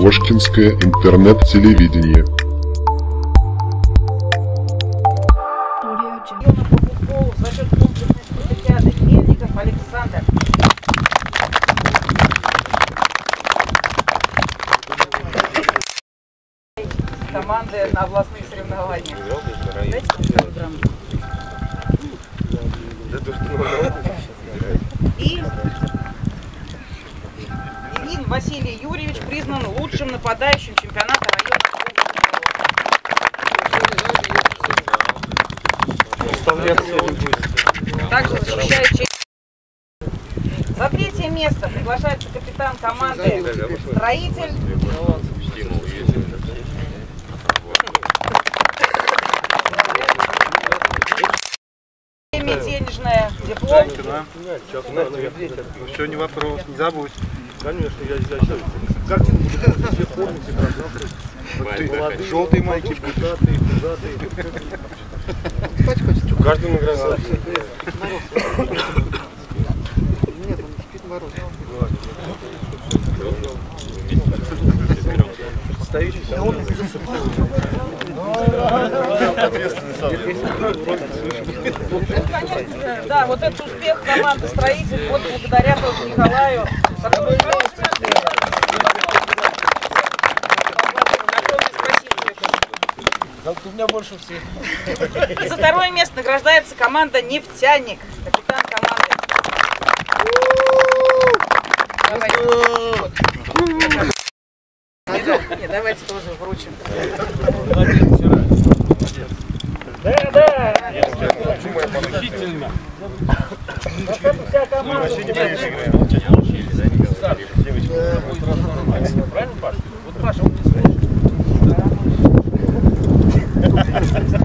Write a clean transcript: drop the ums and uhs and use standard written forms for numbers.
Кошкинское интернет-телевидение. За счет комплексной спартакиады Мельников Александр. Команды на областных соревнованиях. Дайте вторую грамоту. И Ильин Василий Юрьевич признан лучшим нападающим чемпионата района. Также защищает честь. За третье место приглашается капитан команды «Строитель». Денежное диплом. Все, не вопрос, не забудь. Конечно, я сейчас. Картинку все помните, молодые, желтые майки, пузатые. Каждый награждает. Нет, он спит мороз. Да, вот этот успех команды «Строитель» вот благодаря тоже Николаю, который У меня больше всех. И за второе место награждается команда «Нефтяник», капитан команды. Давайте тоже вручим. Да. Вся команда. Правильно, Паша? Вот Паша, он не слушает.